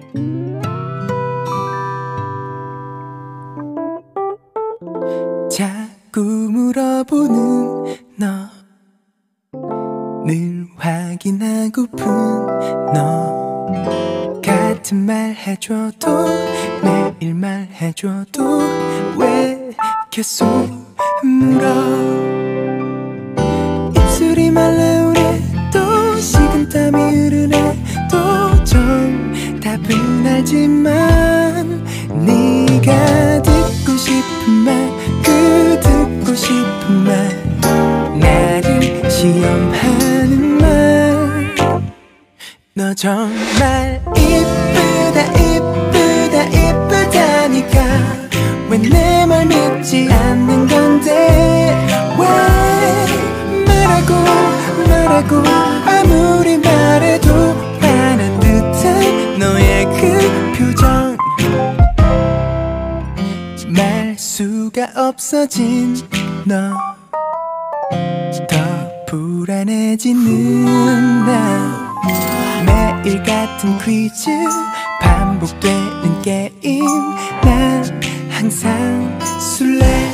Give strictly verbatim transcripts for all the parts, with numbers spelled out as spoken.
자꾸 물어보는 너, 늘 확인하고픈 너, 같은 말 해줘도 매일 말해줘도 왜 계속 물어. 입술이 말라오네 또 식은땀이 흐르네 또 좀 답은 알지만 네가 듣고 싶은 말, 그 듣고 싶은 말, 나를 시험하는 말. 너 정말 이쁘다 이쁘다 이쁘다니까 왜 내 말 믿지 않는 건데. 왜 말하고 말하고 아무리 말해도 화난 듯한 너의 그 표정, 말수가 없어진 너, 더 불안해지는 나. 매일 같은 퀴즈 반복되는 게임, 난 항상 술래.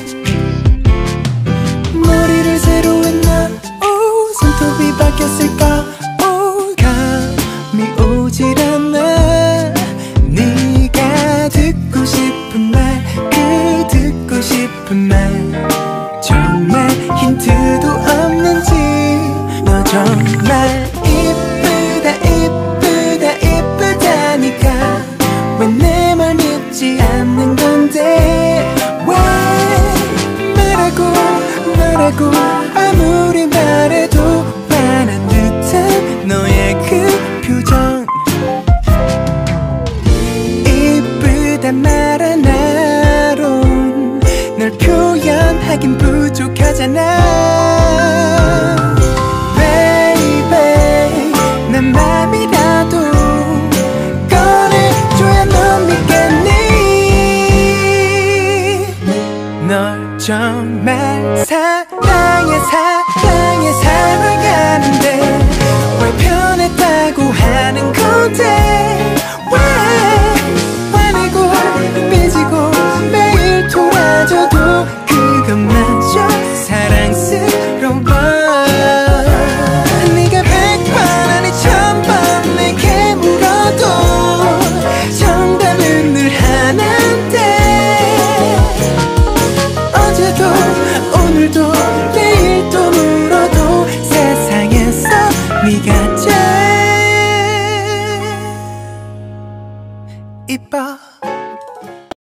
머리를 새로 했나? 오, 손톱이 바뀌었을까? 오, 감이 오질 않아. 네가 듣고 싶은 말, 그 듣고 싶은 말, 정말 힌트도 없는지. 너 정말 이쁘다 이쁘다 이쁘다니까 왜 내 말 믿지 않는 건데. 왜 말하고 말하고 아무리 말해도 화난 듯한 너의 그 표정, 이쁘다 말 하나론 널 표현하긴 부족하잖아. Baby, 난 맘이라도 꺼내줘야 넌 믿겠니? 널 정말 사랑해 사랑해 사랑하는데 왜 변했다고 하는 건데. 왜 화내고 삐지고 매일 돌아줘도 그것마저 사랑스러워. 네가 백번 아니 천번 내게 물어도 정답은 늘 하나인데. 어제도 오늘도 내일 또 물어도 세상에서 네가 제일 이뻐.